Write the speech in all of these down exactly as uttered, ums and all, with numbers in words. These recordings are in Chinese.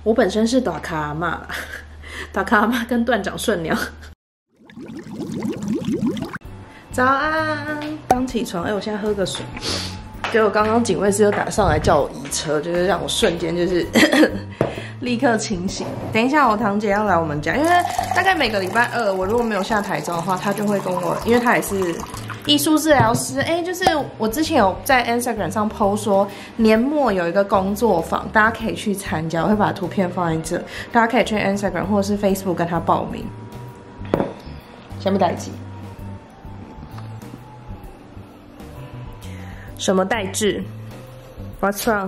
我本身是大咖阿嬷啦，大咖阿嬷跟断掌顺娘。早安，刚起床，哎，我现在喝个水。结果刚刚警卫室又打上来叫我移车，就是让我瞬间就是立刻清醒。等一下，我堂姐要来我们家，因为大概每个礼拜二，我如果没有下台中的话，她就会跟我，因为她也是艺术治疗师，哎，就是我之前有在 Instagram 上 po 说年末有一个工作坊，大家可以去参加，我会把图片放在这，大家可以去 Instagram 或者是 Facebook 跟她报名。什么代志？什么代志 ？What's wrong？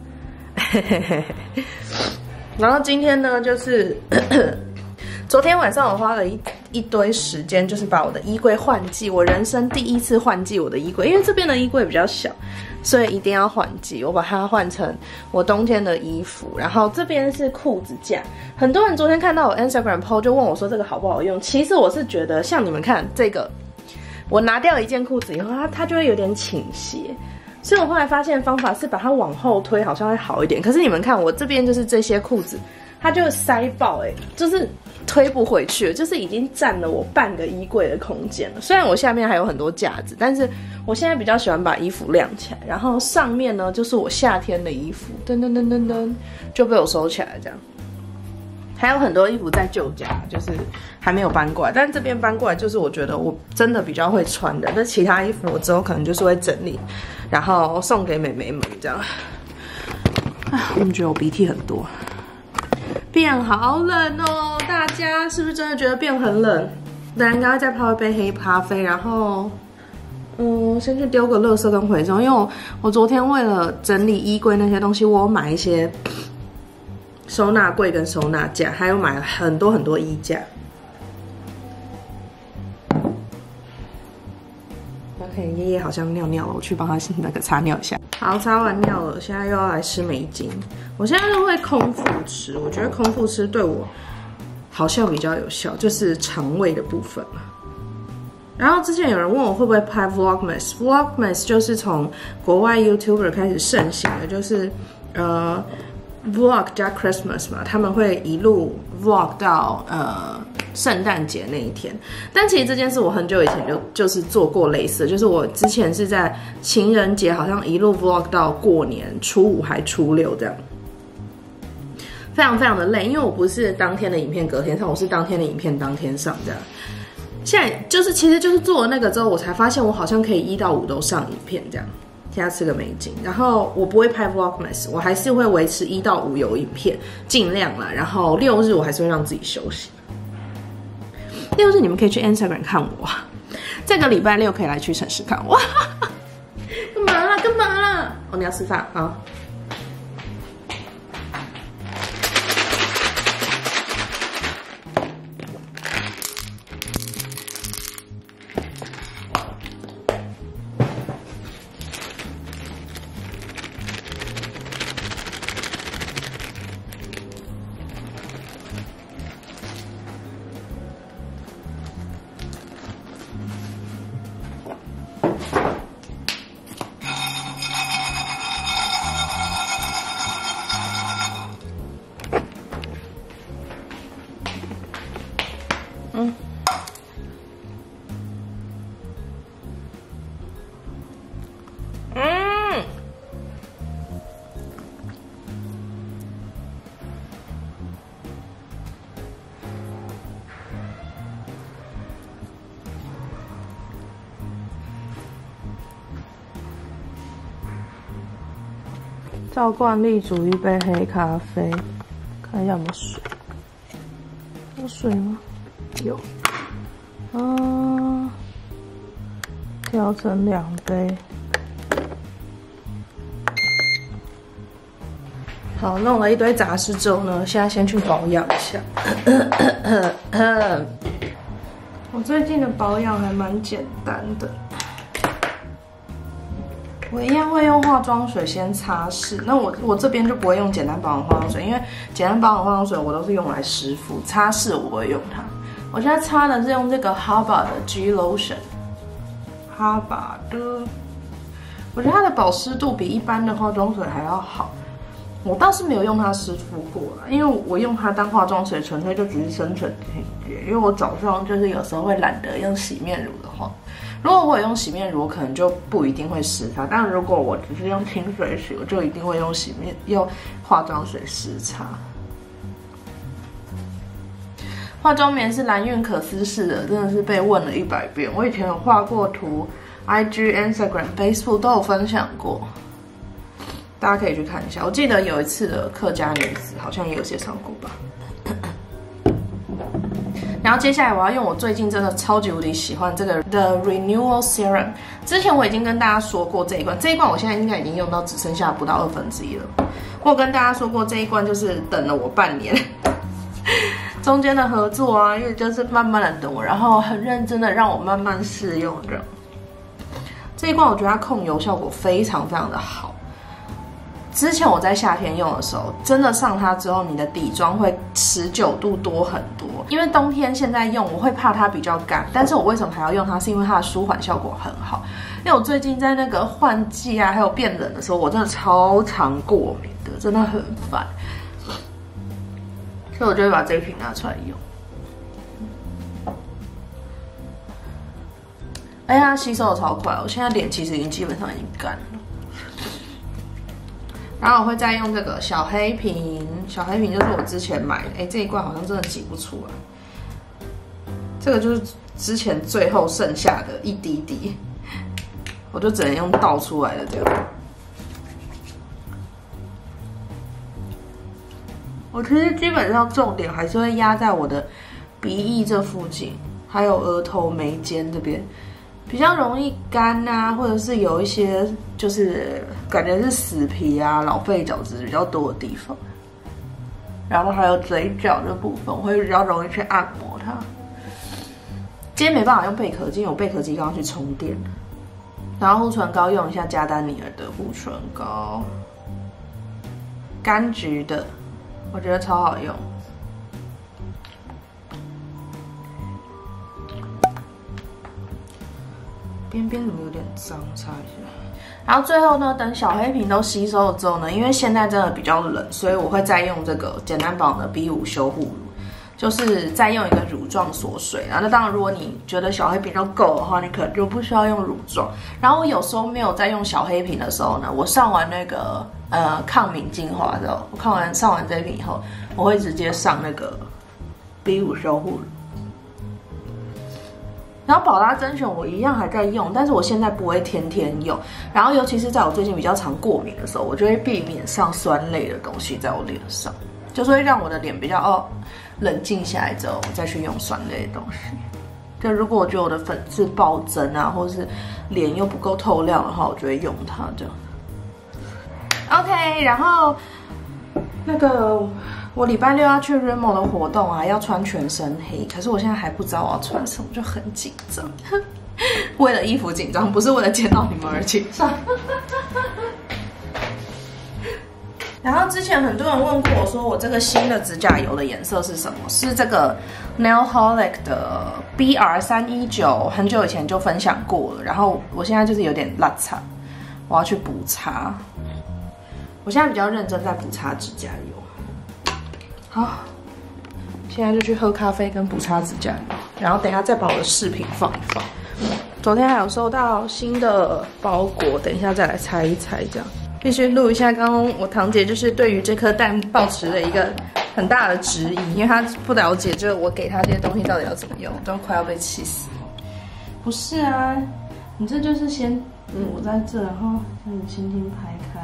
然后今天呢，就是昨天晚上我花了一一堆时间，就是把我的衣柜换季。我人生第一次换季我的衣柜，因为这边的衣柜比较小，所以一定要换季。我把它换成我冬天的衣服。然后这边是裤子架，很多人昨天看到我 Instagram po 就问我说这个好不好用。其实我是觉得，像你们看这个。我拿掉一件裤子以后，它它就会有点倾斜，所以我后来发现方法是把它往后推，好像会好一点。可是你们看，我这边就是这些裤子，它就塞爆哎、欸，就是推不回去了，就是已经占了我半个衣柜的空间了。虽然我下面还有很多架子，但是我现在比较喜欢把衣服晾起来，然后上面呢就是我夏天的衣服，噔噔噔噔噔就被我收起来这样。还有很多衣服在旧家，就是还没有搬过来，但这边搬过来就是我觉得我真的比较会穿的。那其他衣服我之后可能就是会整理，然后送给妹妹们这样。啊，我们觉得我鼻涕很多，变好冷哦！大家是不是真的觉得变很冷？等下应该再泡一杯黑咖啡，然后嗯，先去丢个垃圾跟回收，因为我我昨天为了整理衣柜那些东西，我有买一些。收纳柜跟收纳架，还有买了很多很多衣架。OK， 爷爷好像尿尿了，我去帮他那个擦尿一下。好，擦完尿了，现在又要来吃梅精。我现在都会空腹吃，我觉得空腹吃对我好像比较有效，就是肠胃的部分嘛。然后之前有人问我会不会拍 Vlogmas，Vlogmas 就是从国外 YouTuber 开始盛行的，就是呃。Vlog 加 Christmas 嘛，他们会一路 Vlog 到呃圣诞节那一天。但其实这件事我很久以前就就是做过类似的，就是我之前是在情人节好像一路 Vlog 到过年初五还初六这样，非常非常的累，因为我不是当天的影片隔天上，我是当天的影片当天上这样。现在就是其实就是做了那个之后，我才发现我好像可以一到五都上影片这样。现在吃个梅精，然后我不会拍 Vlogmas， 我还是会维持一到五有影片，尽量啦。然后六日我还是会让自己休息。六日你们可以去 Instagram 看我，这个礼拜六可以来屈臣氏看我。干嘛啦？干嘛啦？哦，你要吃饭啊？嗯，嗯，照惯例煮一杯黑咖啡，看一下有没有水。有水吗？有。啊，调成两杯。好，弄了一堆杂事之后呢，现在先去保养一下。我最近的保养还蛮简单的。我一样会用化妆水先擦拭，那我我这边就不会用简单保养化妆水，因为简单保养化妆水我都是用来湿敷，擦拭我不会用它。我现在擦的是用这个 Haba 的 G Lotion，Haba 的，我觉得它的保湿度比一般的化妆水还要好。 我倒是没有用它湿敷过啦，因为我用它当化妆水，纯粹就只是深层清洁。因为我早上就是有时候会懒得用洗面乳的话，如果我有用洗面乳，我可能就不一定会湿它。但如果我只是用清水洗，我就一定会用洗面用化妆水湿擦。化妆棉是蓝韵可丝式的，真的是被问了一百遍。我以前有画过图 ，I G、Instagram、Facebook 都有分享过。大家可以去看一下，我记得有一次的客家女子好像也有介绍过吧。然后接下来我要用我最近真的超级无敌喜欢这个 The Renewal Serum。之前我已经跟大家说过这一罐，这一罐我现在应该已经用到只剩下不到二分之一了。我有跟大家说过这一罐就是等了我半年，中间的合作啊，因为就是慢慢的等我，然后很认真的让我慢慢试用这样。这一罐我觉得它控油效果非常非常的好。之前我在夏天用的时候，真的上它之后，你的底妆会持久度多很多。因为冬天现在用，我会怕它比较干，但是我为什么还要用它？是因为它的舒缓效果很好。因为我最近在那个换季啊，还有变冷的时候，我真的超常过敏的，真的很烦。所以我就会把这一瓶拿出来用。哎呀，吸收的超快，我现在脸其实已经基本上已经干了。然后我会再用这个小黑瓶，小黑瓶就是我之前买的，哎，这一罐好像真的挤不出来。这个就是之前最后剩下的一滴滴，我就只能用倒出来的这个。我其实基本上重点还是会压在我的鼻翼这附近，还有额头眉间这边。比较容易干啊，或者是有一些就是感觉是死皮啊、老废角质比较多的地方，然后还有嘴角这部分，我会比较容易去按摩它。今天没办法用贝壳肌，因为我贝壳肌刚刚去充电了。然后护唇膏用一下加丹尼尔的护唇膏，柑橘的，我觉得超好用。边边怎么有点脏？擦一下。然后最后呢，等小黑瓶都吸收了之后呢，因为现在真的比较冷，所以我会再用这个简单保养的 B 五 修护乳，就是再用一个乳状锁水。然后那当然，如果你觉得小黑瓶都够的话，你可能就不需要用乳状。然后我有时候没有在用小黑瓶的时候呢，我上完那个呃抗敏精华之后，我看完上完这一瓶以后，我会直接上那个 B 五 修护乳。然后宝拉甄选我一样还在用，但是我现在不会天天用。然后尤其是在我最近比较常过敏的时候，我就会避免上酸类的东西在我脸上，就是会让我的脸比较哦冷静下来之后，我再去用酸类的东西。就如果我觉得我的粉刺暴增啊，或者是脸又不够透亮的话，我就会用它这样。OK， 然后那个。我礼拜六要去 Remo 的活动啊，要穿全身黑，可是我现在还不知道我要穿什么，就很紧张。为了衣服紧张，不是为了见到你们而紧张。然后之前很多人问过我说，我这个新的指甲油的颜色是什么？是这个 Nailholic 的 B R 三一九，很久以前就分享过了。然后我现在就是有点邋遢，我要去补擦。我现在比较认真在补擦指甲油。好，现在就去喝咖啡跟补擦指甲油，然后等一下再把我的饰品放一放。昨天还有收到新的包裹，等一下再来拆一拆，这样必须录一下。刚刚我堂姐就是对于这颗蛋抱持了一个很大的质疑，因为她不了解，就是我给她这些东西到底要怎么用，都快要被气死。不是啊，你这就是先抹在这，然后这样轻轻拍开。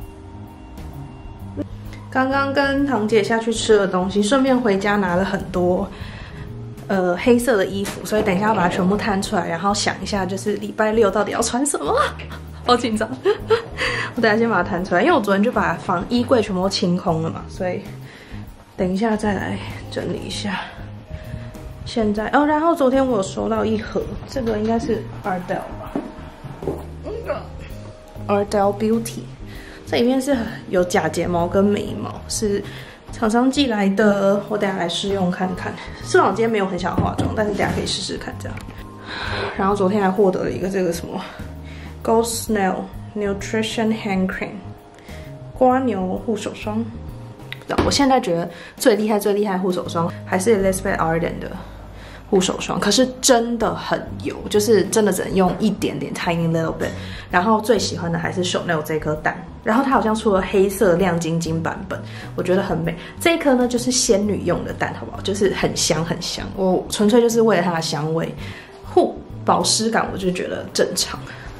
刚刚跟堂姐下去吃了东西，顺便回家拿了很多呃黑色的衣服，所以等一下要把它全部摊出来，然后想一下就是礼拜六到底要穿什么，好紧张。我等一下先把它摊出来，因为我昨天就把房衣柜全部都清空了嘛，所以等一下再来整理一下。现在哦，然后昨天我有收到一盒，这个应该是 Ardell 吧，那个 Ardell Beauty。这里面是有假睫毛跟眉毛，是厂商寄来的，我等一下来试用看看。虽然我今天没有很想化妆，但是等一下可以试试看这样。然后昨天还获得了一个这个什么 Gold Snail Nutrition Hand Cream， 瓜牛护手霜。我现在觉得最厉害、最厉害护手霜还是 Elizabeth Arden 的护手霜，可是真的很油，就是真的只能用一点点 tiny little bit。然后最喜欢的还是 Chanel 这颗蛋，然后它好像出了黑色亮晶晶版本，我觉得很美。这一颗呢就是仙女用的蛋，好不好？就是很香很香，我纯粹就是为了它的香味，护保湿感我就觉得正常。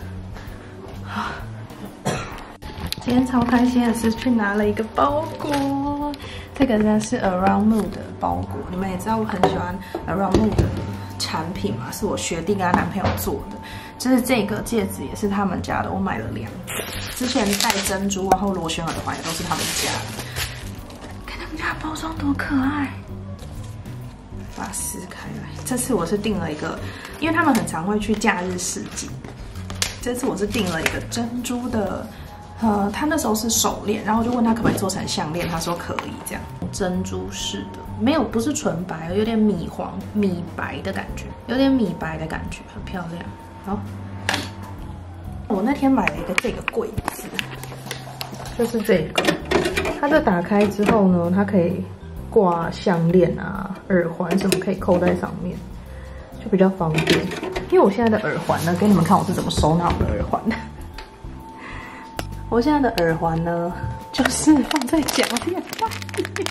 今天超开心的是去拿了一个包裹，这个呢是 Around Mood 的包裹。你们也知道我很喜欢 Around Mood 的产品嘛，是我学弟跟她男朋友做的。就是这个戒指也是他们家的，我买了两个。之前戴珍珠，然后螺旋耳环也都是他们家的。看他们家的包装多可爱，把它撕开来。这次我是订了一个，因为他们很常会去假日市集。这次我是订了一个珍珠的。呃，他那时候是手链，然后我就问他可不可以做成项链，他说可以，这样珍珠式的，没有不是纯白，有点米黄、米白的感觉，有点米白的感觉，很漂亮。好，我那天买了一个这个柜子，就是这个，它这打开之后呢，它可以挂项链啊、耳环什么，可以扣在上面，就比较方便。因为我现在的耳环呢，给你们看我是怎么收纳我的耳环的。我现在的耳环呢，就是放在夹链袋里，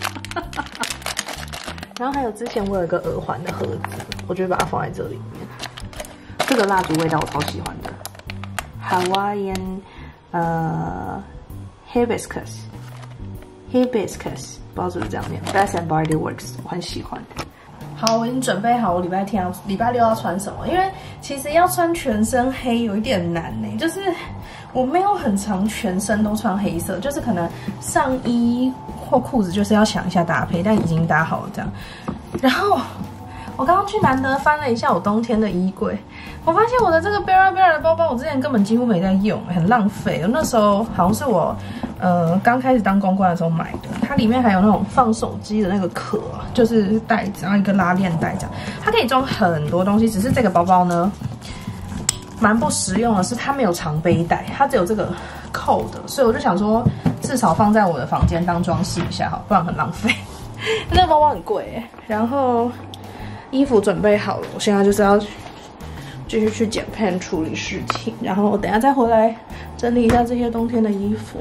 然后还有之前我有一个耳环的盒子，我就把它放在这里面。这个蜡烛味道我超喜欢的 ，Hawaiian 呃 Hibiscus Hibiscus， 不知道是不是这样念 ，Bath and Body Works， 我很喜欢。好，我已经准备好我礼拜天要、礼拜六要穿什么，因为其实要穿全身黑有一点难呢，就是我没有很常全身都穿黑色，就是可能上衣或裤子就是要想一下搭配，但已经搭好了这样。然后我刚刚去难得翻了一下我冬天的衣柜，我发现我的这个 Bera Bera 的包包，我之前根本几乎没在用，很浪费。那时候好像是我呃刚开始当公关的时候买的，它里面还有那种放手机的那个壳，就是袋子，然后一个拉链袋这样，它可以装很多东西。只是这个包包呢，蛮不实用的是它没有长背带，它只有这个扣的，所以我就想说，至少放在我的房间当装饰一下好，不然很浪费。那个包包很贵耶，然后衣服准备好了，我现在就是要继续去剪片处理事情，然后我等一下再回来整理一下这些冬天的衣服。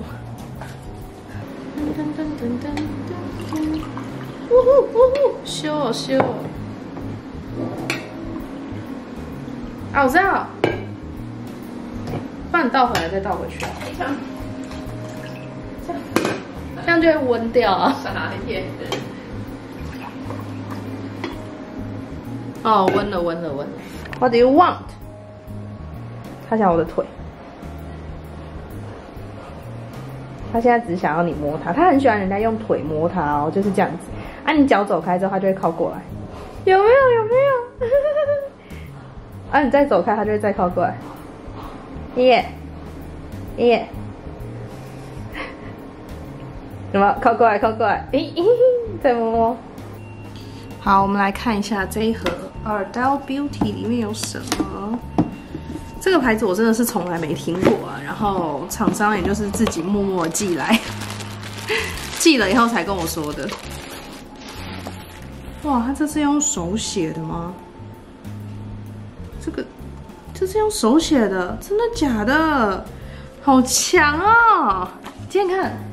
噔噔噔噔噔噔，呜呼呜呼，修哦修哦。啊，我知道，帮你倒回来再倒回去。这样，这样，这样就会温掉啊。傻眼。哦，温了，温了，温了。What do you want？ 他想我的腿，他现在只想要你摸他，他很喜欢人家用腿摸他哦，就是这样子。啊，你脚走开之后，他就会靠过来，有没有？有没有？啊，你再走开，他就会再靠过来。耶，耶，什么？靠过来，靠过来，咦咦，再摸摸。好，我们来看一下这一盒 Ardell Beauty 里面有什么。这个牌子我真的是从来没听过啊，然后厂商也就是自己默默寄来，寄了以后才跟我说的。哇，他这是用手写的吗？这个这是用手写的，真的假的？好强哦！今天看，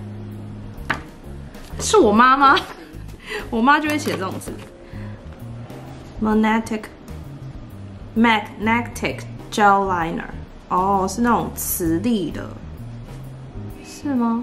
是我妈吗？我妈就会写这种字。Magnetic Magnetic Gel Liner， 哦，是那种磁力的，是吗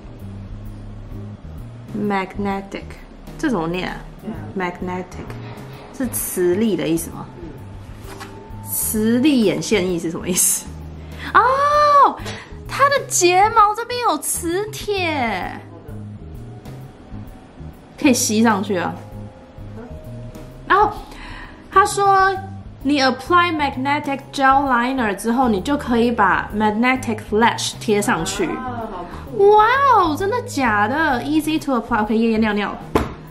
？Magnetic， 这怎么念啊 ？Magnetic 是磁力的意思吗？磁力眼线液是什么意思？哦，它的睫毛这边有磁铁，可以吸上去啊。然后他说，你 apply magnetic gel liner 之后，你就可以把 magnetic flash 贴上去。哇哦，真的假的 ？Easy to apply。OK， 夜夜尿尿。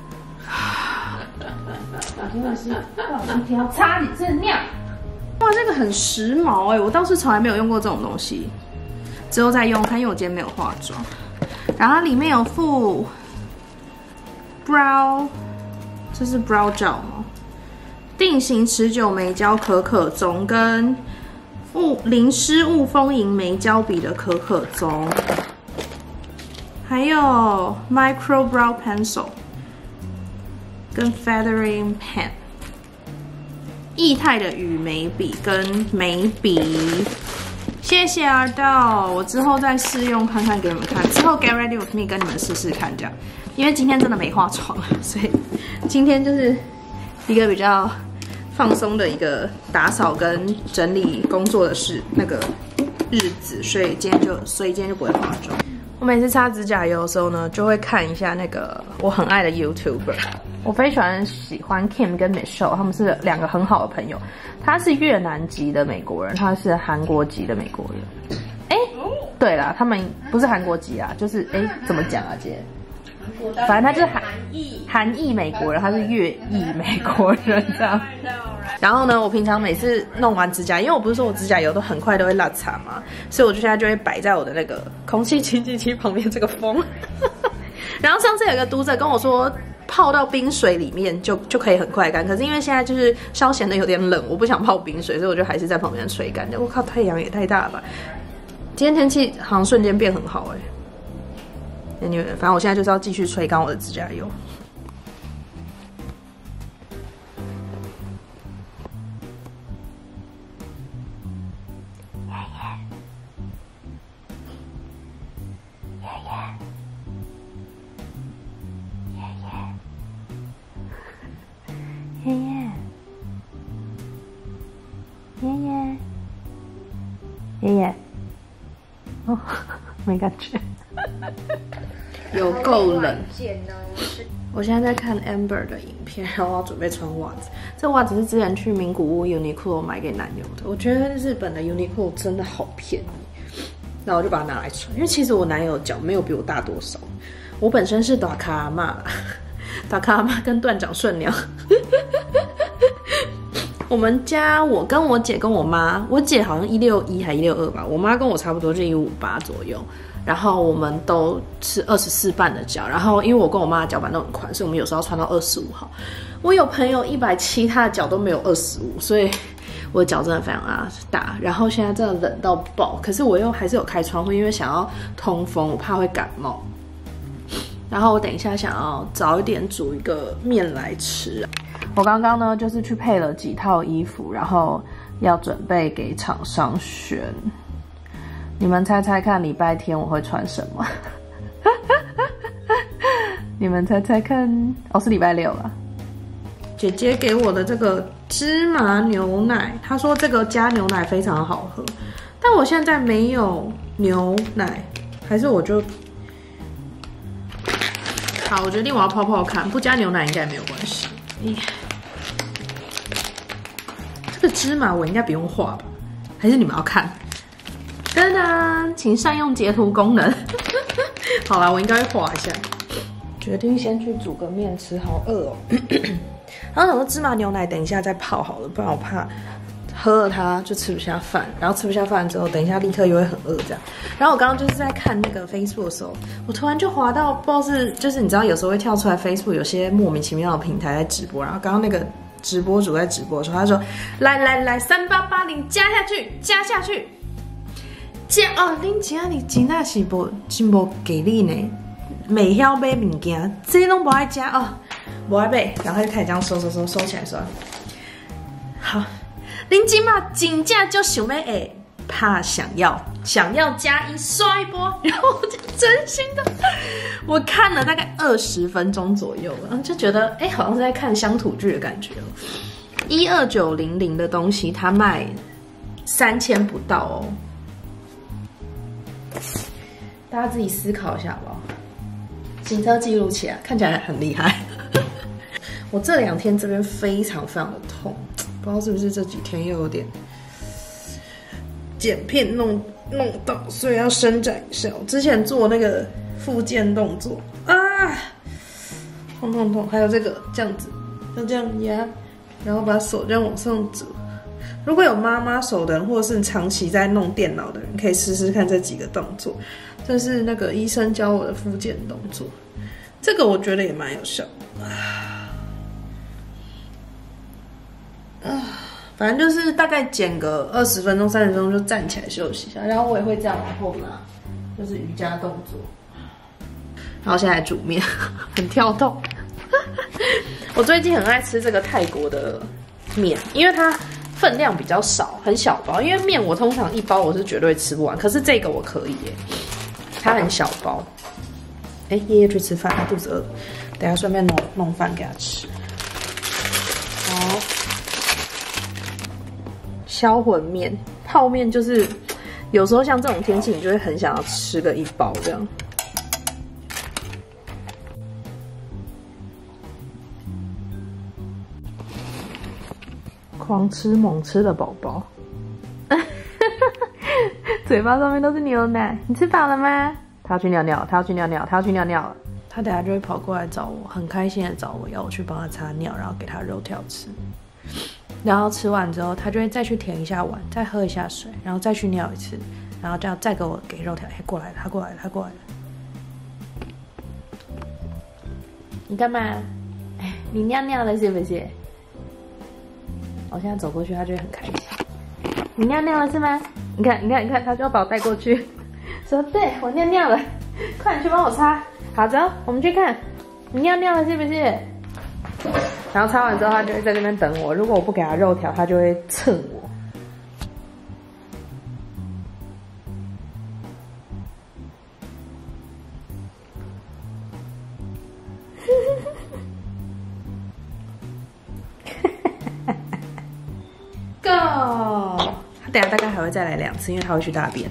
我真的是不小心听到擦你这尿。哇，这个很时髦哎，我倒是从来没有用过这种东西，之后再用看，因为我今天没有化妆。 然后它里面有附 brow， 这是 brow gel 吗？定型持久眉胶可可棕跟雾零湿雾丰盈眉胶笔的可可棕，还有 micro brow pencil 跟 feathering pen， 液态的羽眉笔跟眉笔。谢谢阿道，我之后再试用看看给你们看。之后 get ready with me 跟你们试试看这样，因为今天真的没化妆，所以今天就是一个比较放松的一个打扫跟整理工作的事那个日子，所以今天就所以今天就不会化妆。我每次擦指甲油的时候呢，就会看一下那个我很爱的 YouTuber。我非常喜欢 Kim 跟 Michelle， 他们是两个很好的朋友。他是越南籍的美国人，他是韩国籍的美国人。哎、欸，对啦，他们不是韩国籍啊，就是哎、欸，怎么讲啊，姐？反正他就是韩裔韩裔美国人，他是越裔美国人这样。然后呢，我平常每次弄完指甲，因为我不是说我指甲油都很快都会落擦嘛，所以我就现在就会摆在我的那个空气清净机旁边这个风。然后上次有一个读者跟我说，泡到冰水里面就就可以很快干，可是因为现在就是稍显得有点冷，我不想泡冰水，所以我就还是在旁边吹干。我靠，太阳也太大了吧！今天天气好像瞬间变很好哎、欸。anyway， 反正我现在就是要继续吹干我的指甲油。爷爷，爷爷，爷爷，哦，没感觉，有够冷。我现在在看 Amber 的影片，然后我要准备穿袜子。这袜子是之前去名古屋 Uniqlo 买给男友的，我觉得日本的 Uniqlo 真的好便宜，那我就把它拿来穿。因为其实我男友脚没有比我大多少，我本身是大卡阿嬷。大卡妈跟断掌顺娘，我们家我跟我姐跟我妈，我姐好像一六一还一六二吧，我妈跟我差不多就一五八左右，然后我们都是二十四半的脚，然后因为我跟我妈的脚板都很宽，所以我们有时候穿到二十五号。我有朋友一百七，他的脚都没有二十五，所以我的脚真的非常大。然后现在真的冷到爆，可是我又还是有开窗户，因为想要通风，我怕会感冒。然后我等一下想要早一点煮一个面来吃。我刚刚呢就是去配了几套衣服，然后要准备给厂商选。你们猜猜看，礼拜天我会穿什么？你们猜猜看，哦，是礼拜六啊。姐姐给我的这个芝麻牛奶，她说这个加牛奶非常好喝，但我现在没有牛奶，还是我就。好，我决定我要泡泡看，不加牛奶应该也没有关系。这个芝麻我应该不用画吧？还是你们要看？噔噔，请善用截图功能。好啦，我应该会画一下。决定先去煮个面吃，好饿哦。然后想说芝麻牛奶等一下再泡好了，不然我怕喝了它就吃不下饭，然后吃不下饭之后，等一下立刻又会很饿这样。然后我刚刚就是在看那个 Facebook 的时候，我突然就滑到不知道是就是你知道有时候会跳出来 Facebook 有些莫名其妙的平台在直播，然后刚刚那个直播主在直播的时候，他说来来来三八八零加下去加下去加哦，恁今仔日真的是无真无给力呢，袂晓买物件，这拢不爱加哦，不爱买，然后就开始这样收收收收起来收。好。恁今嘛真正就想要哎，怕想要想要加一刷一波，然后我就真心的，我看了大概二十分钟左右，然后就觉得哎、欸，好像是在看乡土剧的感觉哦。一二九零零的东西，它卖三千不到哦，大家自己思考一下好不好？行车记录器啊，看起来很厉害。我这两天这边非常非常的痛。不知道是不是这几天又有点剪片弄弄到，所以要伸展一下。我之前做那个复健动作啊，痛痛痛！还有这个这样子，要这样压，然后把手这样往上折。如果有妈妈手的人，或者是长期在弄电脑的人，可以试试看这几个动作。 这是那个医生教我的复健动作，这个我觉得也蛮有效的。啊，反正就是大概减个二十分钟、三十分钟就站起来休息一下，然后我也会这样往后拿，就是瑜伽动作。然后现在来煮面，很跳动。我最近很爱吃这个泰国的面，因为它分量比较少，很小包。因为面我通常一包我是绝对吃不完，可是这个我可以耶，它很小包。哎，爷爷去吃饭，他肚子饿，等一下顺便弄弄饭给他吃。好，销魂面、泡面，就是有时候像这种天气，你就会很想要吃个一包这样。狂吃猛吃的宝宝，嘴巴上面都是牛奶。你吃饱了吗？他要去尿尿，他要去尿尿，他要去尿尿了。他等下就会跑过来找我，很开心的找我，要我去帮他擦尿，然后给他肉条吃。然后吃完之后，他就会再去舔一下碗，再喝一下水，然后再去尿一次，然后这样再给我给肉条。哎，过来了，他过来了，他过来了。你干嘛？你尿尿了是不是？我现在走过去，他就会很开心。你尿尿了是吗？你看，你看，你看，他就要把我带过去，说：“对我尿尿了，快点去帮我擦。”好，走，我们去看，你尿尿了是不是？然后擦完之后，他就会在这边等我。如果我不给他肉条，他就会蹭我。Go！ 他等一下大概还会再来两次，因为他会去大便。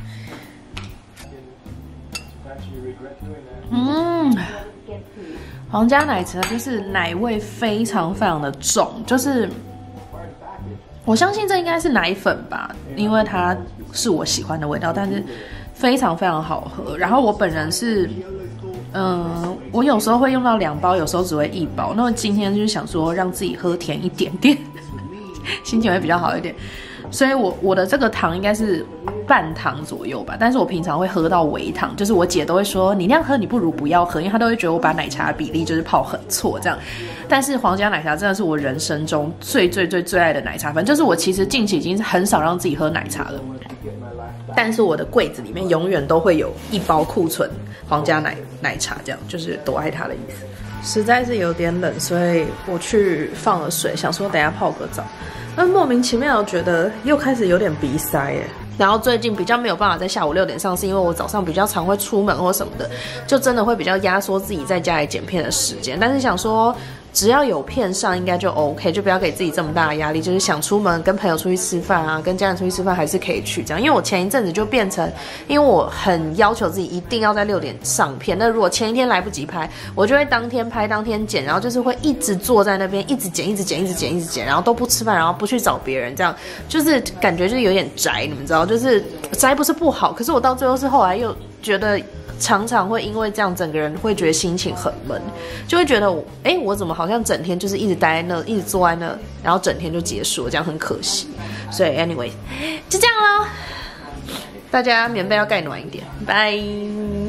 嗯，皇家奶茶就是奶味非常非常的重，就是我相信这应该是奶粉吧，因为它是我喜欢的味道，但是非常非常好喝。然后我本人是。嗯，我有时候会用到两包，有时候只会一包。那么今天就是想说让自己喝甜一点点，心情会比较好一点。所以我我的这个糖应该是半糖左右吧，但是我平常会喝到微糖，就是我姐都会说你那样喝你不如不要喝，因为她都会觉得我把奶茶的比例就是泡很错这样。但是皇家奶茶真的是我人生中最最最最爱的奶茶粉，就是我其实近期已经很少让自己喝奶茶了。但是我的柜子里面永远都会有一包库存皇家奶奶茶，这样就是多爱它的意思。实在是有点冷，所以我去放了水，想说等一下泡个澡。但莫名其妙觉得又开始有点鼻塞耶。然后最近比较没有办法在下午六点上，是因为我早上比较常会出门或什么的，就真的会比较压缩自己在家里剪片的时间。但是想说，只要有片上应该就 OK， 就不要给自己这么大的压力。就是想出门跟朋友出去吃饭啊，跟家人出去吃饭还是可以去这样。因为我前一阵子就变成，因为我很要求自己一定要在六点上片。那如果前一天来不及拍，我就会当天拍当天剪，然后就是会一直坐在那边一直剪一直剪一直剪一直剪，然后都不吃饭，然后不去找别人，这样就是感觉就是有点宅，你们知道，就是宅不是不好，可是我到最后是后来又觉得。常常会因为这样，整个人会觉得心情很闷，就会觉得，哎、欸，我怎么好像整天就是一直待在那，一直坐在那，然后整天就结束了，这样很可惜。所以 ，anyway， 就这样咯。大家棉被要盖暖一点，拜。